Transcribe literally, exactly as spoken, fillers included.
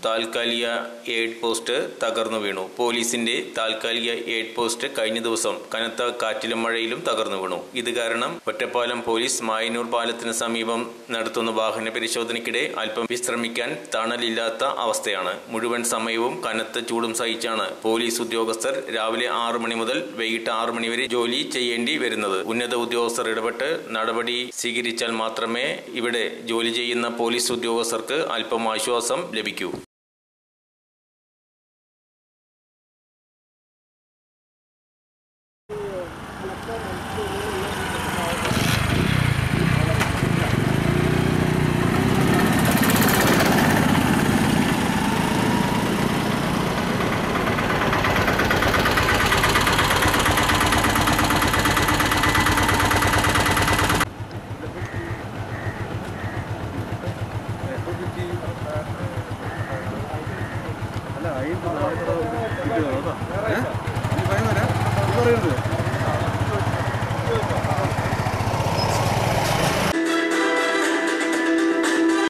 താൽക്കാലിക aid post തകർന്നു വീണു. പോലീസിന്റെ താൽക്കാലിക എയ്ഡ് പോസ്റ്റ് കഴിഞ്ഞ ദിവസം കനത്ത കാറ്റിലും മഴയിലും തകർന്നു വീണു. ഇത് കാരണം ഒറ്റപ്പാലം പോലീസ് മായന്നൂർ പാലത്തിന് സമീപം നടത്തുന്ന വാഹന പരിശോധനയ്ക്കിടെ അല്പം വിശ്രമിക്കാൻ തണലില്ലാത്ത അവസ്ഥയാണ്. മുഴുവൻ സമയവും കനത്ത ചൂടും സഹിച്ചാണ് പോലീസ് ഉദ്യോഗസ്ഥർ രാവിലെ ആറു മണി മുതൽ വൈകിട്ട് ആറു മണി വരെ ജോലി ചെയ്യേണ്ടി വരുന്നത്. ഉന്നത ഉദ്യോഗസ്ഥർ ഇടപെട്ട് നടപടി സ്വീകരിച്ചാൽ മാത്രമേ ഇവിടെ ജോലി ചെയ്യുന്ന പോലീസ് ഉദ്യോഗസ്ഥർക്ക് അല്പം ആശ്വാസം ലഭിക്കൂ. അല്ല,